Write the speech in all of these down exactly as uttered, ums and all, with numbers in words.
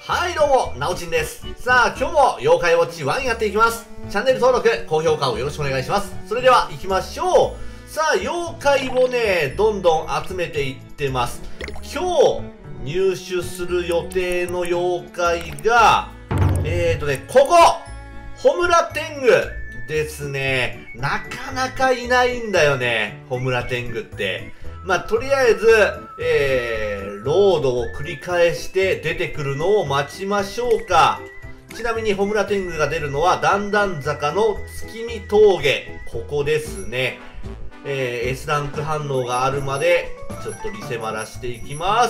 はいどうも、なおちんです。さあ、今日も妖怪ウォッチワンやっていきます。チャンネル登録、高評価をよろしくお願いします。それでは行きましょう。さあ、妖怪をね、どんどん集めていってます。今日、入手する予定の妖怪が、えーとね、ここホムラテングですね。なかなかいないんだよね、ホムラテングって。まあ、とりあえず、えー、ロードを繰り返して出てくるのを待ちましょうか。ちなみに、ホムラテングが出るのは、段々坂の月見峠。ここですね。えー、S ランク反応があるまで、ちょっとリセマラしていきます。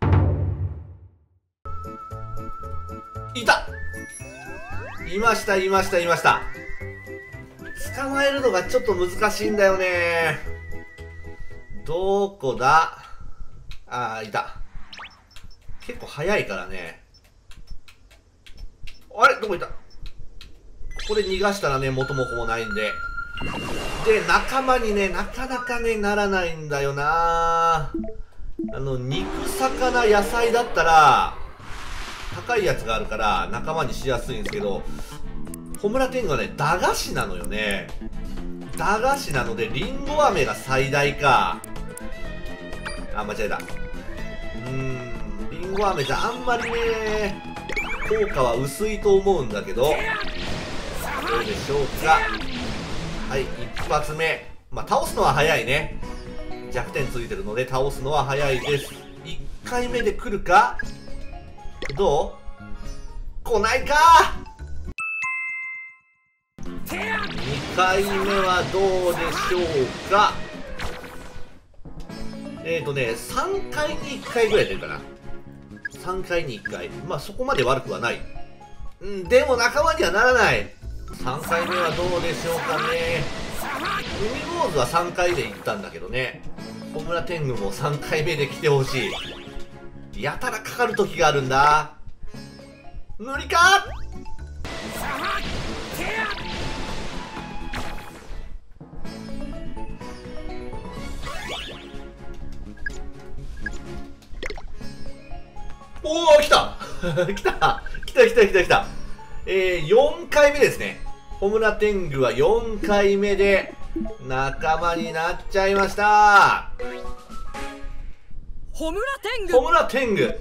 いた！いました、いました、いました。捕まえるのがちょっと難しいんだよね。どこだ？あー、いた。結構早いからね。あれどこいた？ここで逃がしたらね、元も子もないんで。で、仲間にね、なかなかね、ならないんだよな。あの、肉、魚、野菜だったら、高いやつがあるから仲間にしやすいんですけど、ホムラテングはね、駄菓子なのよね。駄菓子なので、リンゴ飴が最大か。あ、間違えた。うーん、リンゴ飴じゃあんまりね、効果は薄いと思うんだけど、どうでしょうか。はい、一発目。まあ、倒すのは早いね。弱点ついてるので、倒すのは早いです。いっかいめで来るか？どう？来ないかー！ に 回目はどうでしょうか。えーとね、さんかいにいっかいぐらい出るかな。さんかいにいっかい。まあそこまで悪くはない。うん、でも仲間にはならない。さんかいめはどうでしょうかね。海坊主はさんかいで行ったんだけどね。ホムラテングもさんかいめで来てほしい。やたらかかる時があるんだ。無理か？おお、来た来た来た来た来た来た。えー、よんかいめですね。ホムラテングはよんかいめで仲間になっちゃいました。 ホムラテングホムラテング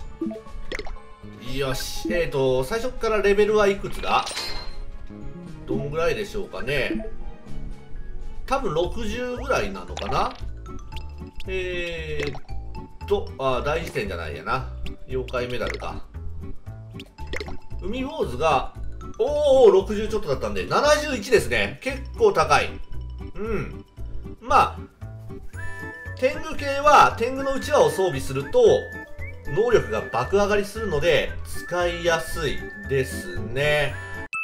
よし。えーと、最初からレベルはいくつだ？どんぐらいでしょうかね。多分ろくじゅうぐらいなのかな。えーと、あ、大辞典じゃないやな。妖怪メダルか。海坊主が、おお、ろくじゅうちょっとだったんで、ななじゅういちですね。結構高い。うん。まあ、天狗系は、天狗のうちわを装備すると、能力が爆上がりするので、使いやすいですね。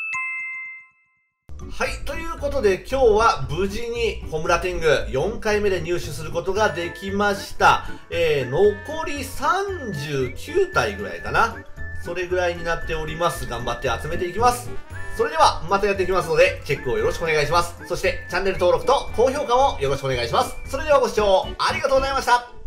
はい。ということで、今日は無事にホムラテングよんかいめで入手することができました。えー、残りさんじゅうきゅうたいぐらいかな。それぐらいになっております。頑張って集めていきます。それでは、またやっていきますので、チェックをよろしくお願いします。そして、チャンネル登録と高評価もよろしくお願いします。それではご視聴ありがとうございました。